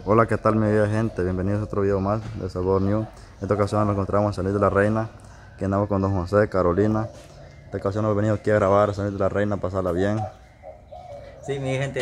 Hola, ¿qué tal mi vida gente? Bienvenidos a otro video más de Salvador News. En esta ocasión nos encontramos en San Luis de la Reina, que andamos con Don José, Carolina. En esta ocasión hemos venido aquí a grabar a San Luis de la Reina, pasarla bien. Sí, mi gente,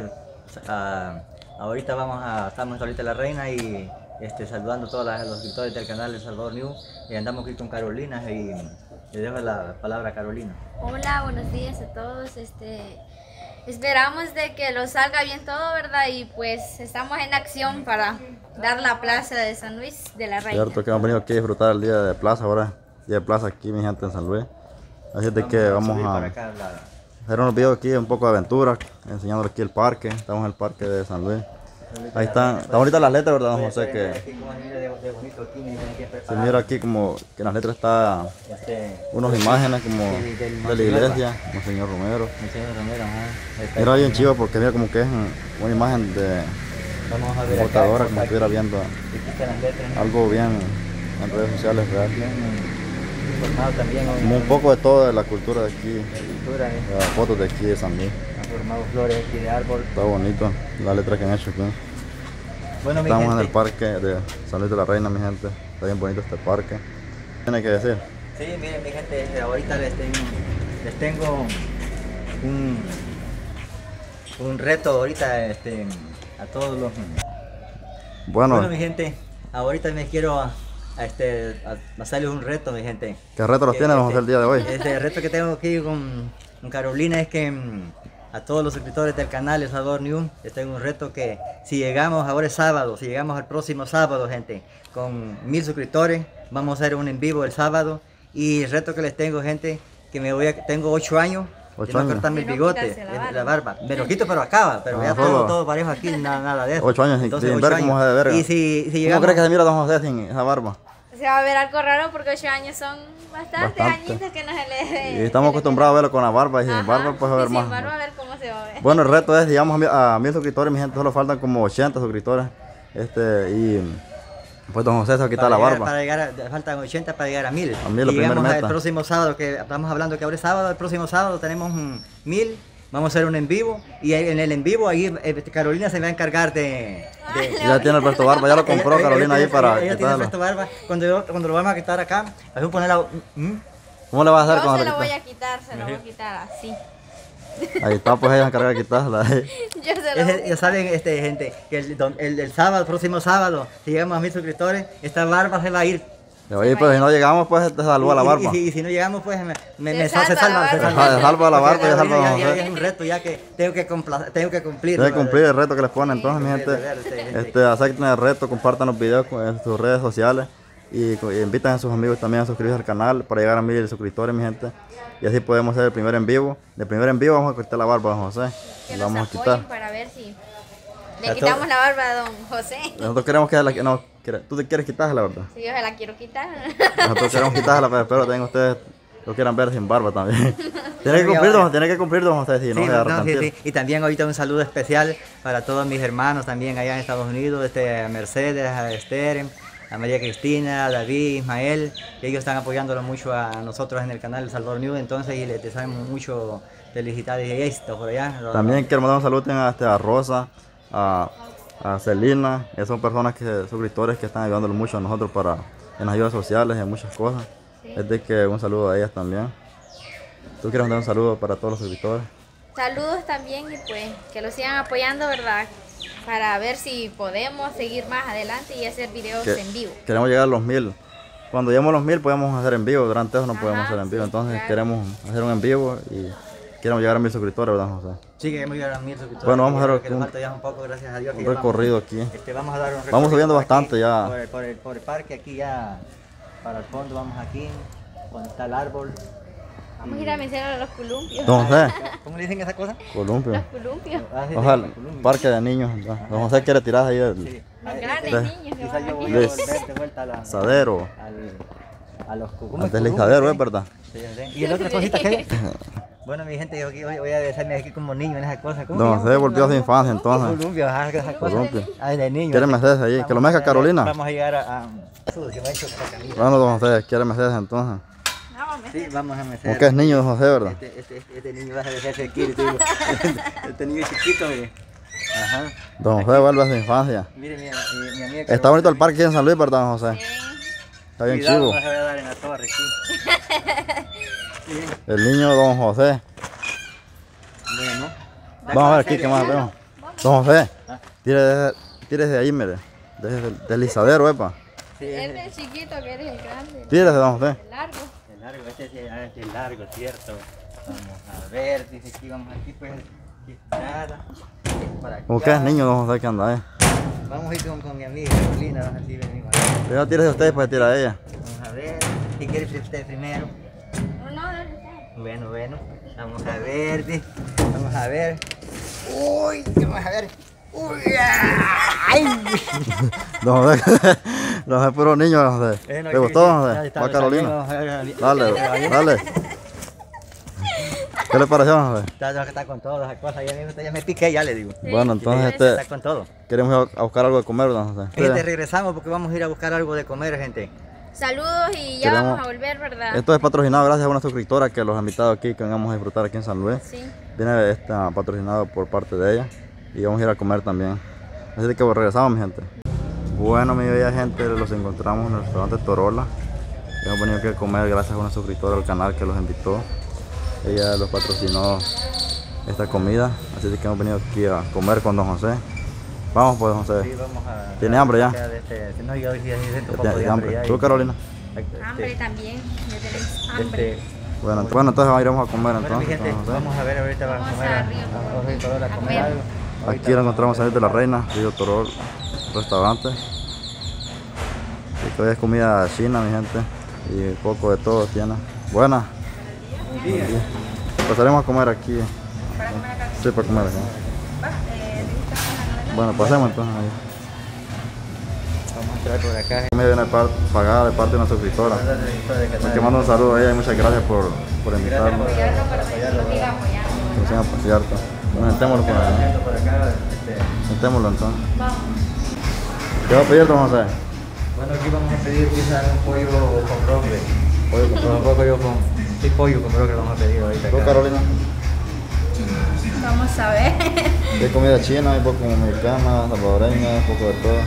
ahorita estamos en San Luis de la Reina y saludando a todos los suscriptores del canal de Salvador News. Y andamos aquí con Carolina y le dejo la palabra a Carolina. Hola, buenos días a todos. Esperamos de que lo salga bien todo, ¿verdad? Y pues estamos en acción para dar la plaza de San Luis de la Reina. Cierto que hemos venido aquí a disfrutar el día de plaza, ahora día de plaza aquí mi gente en San Luis. Así es de que vamos a hacer unos videos aquí, un poco de aventura, enseñando aquí el parque. Estamos en el parque de San Luis. Ahí están bonitas las letras, ¿verdad, don José? Que se mira aquí como que en las letras está unas imágenes como de la iglesia, Monseñor Romero. Mira bien chivo porque mira como que es una imagen de computadora, como si estuviera viendo algo bien en redes sociales, ¿verdad? Como un poco de todo de la cultura de aquí, de las fotos de aquí de San Luis. Formado flores aquí de árbol. Está bonito la letra que han hecho aquí. Bueno, estamos en el parque de San Luis de la Reina, mi gente. Está bien bonito este parque. ¿Qué tiene que decir? Sí, miren mi gente, ahorita les tengo un reto ahorita a todos los... Bueno, mi gente, ahorita me quiero a hacerles un reto, mi gente. ¿Qué reto los tiene, don José, el día de hoy? Este reto que tengo aquí con Carolina es que a todos los suscriptores del canal de Salvador News, les tengo un reto que si llegamos, ahora es sábado, si llegamos al próximo sábado, gente, con 1000 suscriptores, vamos a hacer un en vivo el sábado. Y el reto que les tengo, gente, que tengo 8 años, de no cortarme el bigote, la barba. Me lo quito pero acaba, pero ya todo parejo aquí, nada de eso. 8 años sin ver cómo se debe ver. Y si llegamos... ¿Cómo crees que se mira don José sin esa barba? Se va a ver algo raro porque 8 años son bastante añitos que no se le... Y estamos acostumbrados a verlo con la barba y sin barba pues a ver más. Sin barba a ver cómo se va a ver. Bueno, el reto es, digamos, a 1000 suscriptores, mi gente, solo faltan como 80 suscriptores. Y pues don José se va a quitar la barba. Faltan 80 para llegar a 1000. A 1000 la primera meta. El próximo sábado, que estamos hablando que ahora es sábado, el próximo sábado tenemos 1000. Vamos a hacer un en vivo y en el en vivo ahí Carolina se va a encar de... Ya tiene el puesto barba, ya lo compró Carolina ahí para ella tiene el puesto barba. Cuando lo vamos a quitar acá, vamos a ponerla... ¿Cómo le vas a hacer cuando se lo voy a quitar, se lo voy a quitar así. Ahí está, pues ella se encarga de quitarla. Ya saben, gente, que el sábado, el próximo sábado, si llegamos a 1000 suscriptores, esta barba se va a ir. Oye, pues si no llegamos, pues te salva la barba. Y si no llegamos, pues se salva la barba, ya salva. Ya es un reto ya que tengo que cumplir. Tengo que cumplir el reto que les pone. Entonces, mi gente, acepten el reto, compartan los videos en sus redes sociales y invitan a sus amigos también a suscribirse al canal para llegar a 1000 suscriptores, mi gente. Y así podemos hacer el primer en vivo. Del primer en vivo vamos a cortar la barba, don José. Que la vamos nos a quitar. Para ver si le quitamos la barba a don José. Nosotros queremos que no, tú te quieres quitarla, ¿verdad? Sí, yo se la quiero quitar. Nosotros queremos quitarla, pero espero que ustedes lo quieran ver sin barba también. Tiene que cumplir, don José, si no se arrepentir. Sí. Y también ahorita un saludo especial para todos mis hermanos también allá en Estados Unidos, a Mercedes, a Esther, a María Cristina, a David, Ismael, que ellos están apoyándolo mucho a nosotros en el canal de Salvador News, entonces y les deseamos mucho felicidades y éxito por allá. También quiero mandar un saludo a Rosa, a Celina, que son personas suscriptores que están ayudándolo mucho a nosotros en las ayudas sociales y en muchas cosas. Sí. Es de que un saludo a ellas también. ¿Tú quieres mandar un saludo para todos los suscriptores? Saludos también y pues que lo sigan apoyando, ¿verdad? Para ver si podemos seguir más adelante y hacer videos en vivo. Queremos llegar a los 1000. Cuando lleguemos a los 1000 podemos hacer en vivo, durante eso no podemos hacer en vivo. Entonces claro, queremos hacer un en vivo y queremos llegar a 1000 suscriptores, ¿verdad, José? Sí, queremos llegar a 1000 suscriptores. Bueno, vamos a hacer un poco, gracias a Dios, un recorrido aquí. Vamos a dar un recorrido. Vamos subiendo bastante aquí, ya. Por el parque aquí ya, para el fondo vamos aquí, donde está el árbol. Vamos a ir a mencionar a los columpios. Don José. ¿Cómo le dicen esa cosa? Columpios. Los columpios. Ojalá, parque de niños. Don José quiere tirar ahí los grandes niños. Quizás yo voy a volver de vuelta a los al deslizadero, ¿es verdad? Sí, ¿y el otro cosita qué? Bueno, mi gente, yo voy a besarme aquí como niño en esa cosa. Don José volvió a su infancia entonces. Columpios, esa cosa. Ay, de niño. ¿Quiere Mercedes ahí? ¿Que lo mezca Carolina? Vamos a llegar a... Bueno, don José, ¿quiere Mercedes entonces? Sí, vamos a Mercedes. Porque es niño, don José, ¿verdad? Este niño va a dejarse aquí, este niño chiquito, mire. Ajá. Don José vuelve a su infancia. Mire, mi amiga. que Está bonito el parque en San Luis, ¿verdad, don José? Sí. Está bien Cuidado, chivo. no se va a dar en la torre, sí. El niño don José. Bueno. Vamos a ver aquí qué más vemos. Don José, tírese de ahí, mire. Desde el deslizadero, epa. Sí, Él es el chiquito, que eres el grande. Tírese, don José. El largo. el largo, este es largo, ¿cierto? Vamos a ver, dice aquí, vamos aquí, pues. Aquí, nada. Para acá. ¿Cómo que es niño don José que anda, Vamos a ir con mi amiga Carolina, vamos a decir, venimos. Primero tírese usted y después tira a ella. Vamos a ver. ¿Qué quiere usted primero? No, dale usted. Bueno. Vamos a ver, vamos a ver. Uy, vamos a ver. Uy, ay. Don José, don José es puro niño, don José. ¿Te gustó, don José? Va Carolina. Dale. ¿Qué le pareció, don José? Está con todas las cosas, ya me piqué, ya le digo. Bueno, entonces Está con todo. queremos ir a buscar algo de comer, don José. Gente, regresamos porque vamos a ir a buscar algo de comer, gente. Saludos y ya Queremos- vamos a volver, ¿verdad? Esto es patrocinado gracias a una suscriptora que los ha invitado aquí, que vengamos a disfrutar aquí en San Luis. Sí. Viene patrocinado por parte de ella y vamos a ir a comer también. Así que pues, regresamos, mi gente. Bueno, mi bella gente, los encontramos en el restaurante Torola. Hemos venido aquí a comer gracias a una suscriptora del canal que los invitó. Ella los patrocinó esta comida, así que hemos venido aquí a comer con don José. Vamos pues, don Sí, José. vamos a... ¿Tiene hambre ya? No, yo hoy sí siento un poco ¿Tiene de hambre ya. ¿Tú, Carolina? Hambre también. Ya tenemos hambre. Bueno, entonces iremos a comer Bueno, mi entonces, gente, don José. vamos a ver ahorita, vamos a Vamos comer, arriba. vamos a ir todos a A comer comer. algo. Aquí lo encontramos salir de la Reina, Río Torol, restaurante. Esto es comida china, mi gente, y un poco de todo tiene. Buena. Un día. Pasaremos a comer aquí. Para comer acá. Sí, para comer aquí. ¿Te gusta? Bueno, pasemos entonces ahí. Vamos a entrar por acá. Me viene pagada de parte de una suscriptora. Que mando un saludo a ella y muchas gracias por invitarnos. Apoyarlo, pero que lo siga apoyando. Que sigan por cierto. Bueno, sentémoslo por ahí. Por acá, Sentémoslo entonces. Vamos. ¿Qué va a pedir, don José? Bueno, aquí vamos a pedir quizás un pollo con brócoli. Pollo con Un poco yo con... Sí, pollo con brócoli vamos a pedir ahorita. ¿Tú, acá. Carolina? Vamos a ver. Hay comida china, hay poco mexicana, salvadoreña, un poco de todo.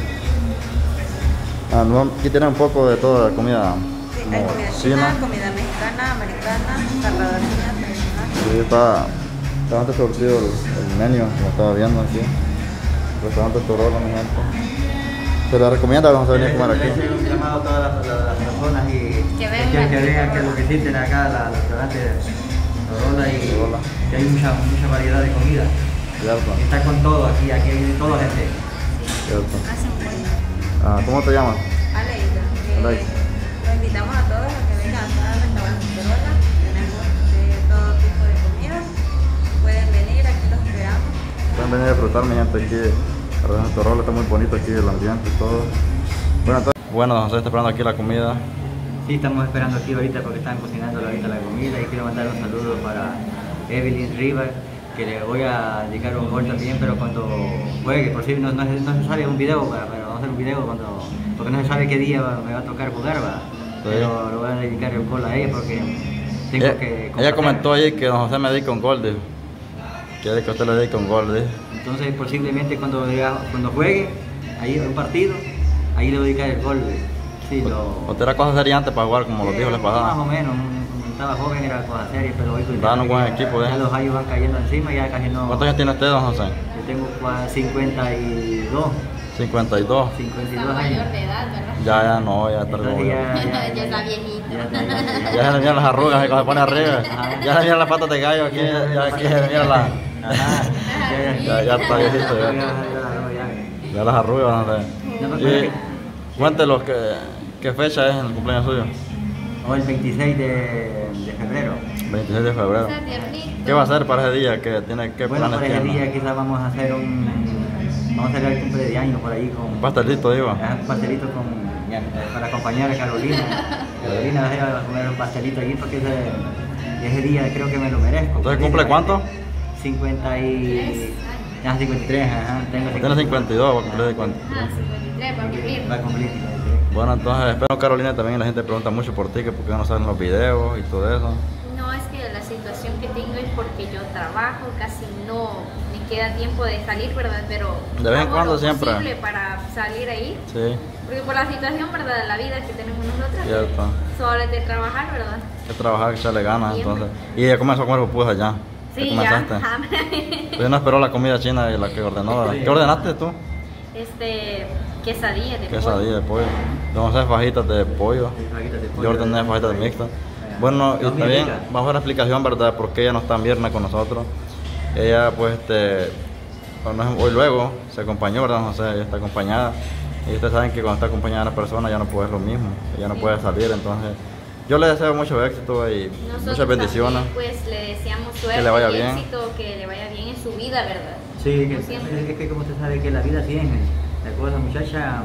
Aquí tienen un poco de toda la comida Sí, hay como comida china, china. comida mexicana, americana, salvadoreña, tradicional. Sí, está bastante surtido el menú, como estaba viendo aquí. Restaurante Torola, mi gente. Se les recomienda que vamos a venir a comer Le aquí. hice un llamado a todas las personas y Que vengan. que vean que lo que existen acá, el restaurante Torola y Torola. que hay mucha variedad de comida. Cierto, Está con todo aquí hay de todo, gente. cierto. Hacen pollo. ¿Cómo te llamas? Aleida. Aleida. Los invitamos a todos a que vengan acá al restaurante Torola. Tenemos de todo tipo de comidas. Pueden venir, aquí los esperamos. Pueden venir a disfrutar, mi gente, aquí. El restaurante Torola está muy bonito aquí, el ambiente y todo. Bueno, don José está esperando aquí la comida. Sí, estamos esperando aquí ahorita porque están cocinando ahorita la comida y quiero mandar un saludo para Evelyn Rivas, que le voy a dedicar un gol también, pero cuando juegue, por si no se sale un video, pero vamos a hacer un video porque no se sabe qué día me va a tocar jugar, pero lo voy a dedicar el gol a ella porque tengo que... Ella comentó ahí que don José me dedica un gol, dijo. Quiere que usted le dedique un gol, dijo. Entonces posiblemente cuando juegue, ahí un partido, ahí le voy a dedicar el gol. Sí, ¿Usted era cosa seria antes para jugar como los dijo la Más pasada? o menos, cuando estaba joven era cosa seria, pero hoy Daban un buen equipo, ya los años van cayendo encima y ya casi no... ¿Cuántos años tiene usted, don José? Yo tengo 52, 52. 52 Está años. mayor de edad, ¿verdad? Ya no, ya está Entonces Ya está viejito. Ya se le miran las arrugas cuando se pone arriba. Ajá. Ya se le miran las patas de gallo aquí, ya aquí se le miran las... Ajá. Ya está viejito, ya. Ya las arrugas, don José. Y cuéntelos qué fecha es el cumpleaños suyo. Hoy el 26 de febrero. 26 de febrero. Está tiernito. ¿Qué va a hacer para ese día? ¿Qué Bueno, planes para ese tiene? día quizás vamos a hacer vamos a hacer el cumple de año por ahí con... Un pastelito, digo. Un pastelito para acompañar a Carolina. Carolina va a comer un pastelito allí porque ese día creo que me lo merezco. ¿Entonces cumple cuánto? 53, ajá. Tengo Tiene 52, va a cumplir 50. Ah, 53 para vivir. Va a cumplir 53. Bueno, entonces espero Carolina también, la gente pregunta mucho por ti, que por qué no salen los videos y todo eso. No, es que la situación que tengo es porque yo trabajo, casi no me queda tiempo de salir, ¿verdad? Pero de vez en hago cuando lo siempre. posible para salir ahí. Sí, Porque por la situación, ¿verdad? De la vida que tenemos nosotros, cierto. solo es de trabajar, ¿verdad? Hay que trabajar, que echarle ganas, Siempre. entonces. Y ya comenzó a comer pupusas ya. Sí, ¿Ya ya. comenzaste? Pues no esperó la comida china y la que ordenó, ¿verdad? ¿Qué ordenaste tú? Quesadilla de Quesadilla de pollo. Vamos a hacer fajitas de pollo. Yo ordené fajitas mixtas. Bueno, y también vamos a ver la explicación, ¿verdad? Por qué ella no está en viernes con nosotros. Ella, pues, hoy luego se acompañó, ¿verdad? No sé, ella está acompañada. Y ustedes saben que cuando está acompañada una persona ya no puede ser lo mismo. Ella no puede salir, entonces yo le deseo mucho éxito y Nosotros muchas bendiciones. también, pues le deseamos suerte Que le vaya y bien. éxito, que le vaya bien en su vida, ¿verdad? Sí, Como siempre. es que como usted sabe que la vida así es, la cosa muchacha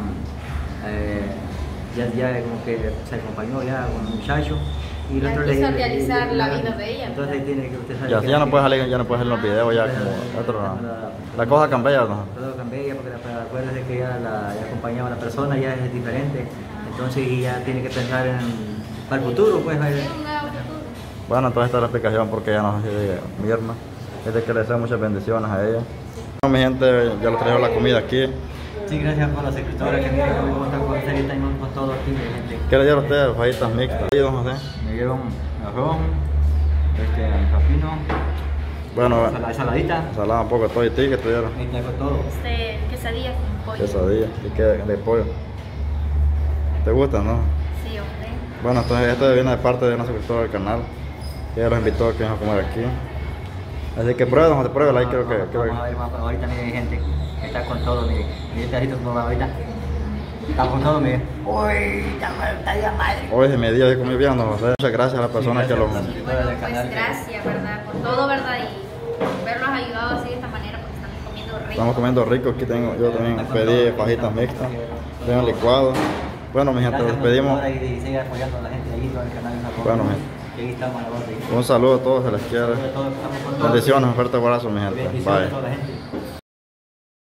ya como que se acompañó ya con el muchacho y el Ya otro quiso realizar la vida de ella, entonces ¿verdad? tiene que usted sabe Ya, que ya no puede salir, ya no puede hacer los videos ya como otro. La cosa cambia, ¿no? todo cambia porque acuérdese que ya ya acompañaba a la persona, ya es diferente, entonces y ya tiene que pensar para el futuro, pues. Es un nuevo futuro. Bueno, entonces esta es la explicación porque ella nos hace viernes. Es de que le deseo muchas bendiciones a ella. Bueno, mi gente, ya les traigo la comida aquí. Sí, gracias por la secretaria que miren cómo está con ustedes, están con todo aquí, mi gente. ¿Qué le dieron ustedes? Fajitas mixtas. ¿Y don José? Me dieron arroz, pepino, Bueno, ensaladita, ensalada un poco de todo y ti que te dieron. ahí está con todo. Quesadilla con pollo. Quesadilla y que de pollo. ¿Te gustan, no? Sí, hombre. Bueno, entonces esto viene de parte de una suscriptora del canal. Ella los invitó a que vengan a comer aquí. Así que prueba, no te prueba, ahí creo que... Vamos a ver, ahorita miren gente, está con todo, miren. Miren este como va ahorita. Está con todo, miren. Uy, está de madre. Hoy se me dio de comer bien, don José. Muchas gracias a las personas que los... Y bueno, pues gracias, ¿verdad? Por todo, ¿verdad? Y por verlos ayudado así de esta manera, porque están comiendo rico. Estamos comiendo rico. Aquí tengo, yo también pedí fajitas mixtas. Tengo licuado. Bueno, mi gente, nos despedimos. Y sigue apoyando a la gente ahí, todo el canal. Bueno, mi gente. Ahí estamos a la orden. Un saludo a todos, se les quiere. Sobre todo, estamos con todo. Bendiciones, un fuerte abrazo, mi gente. Bendiciones a Bye. toda la gente.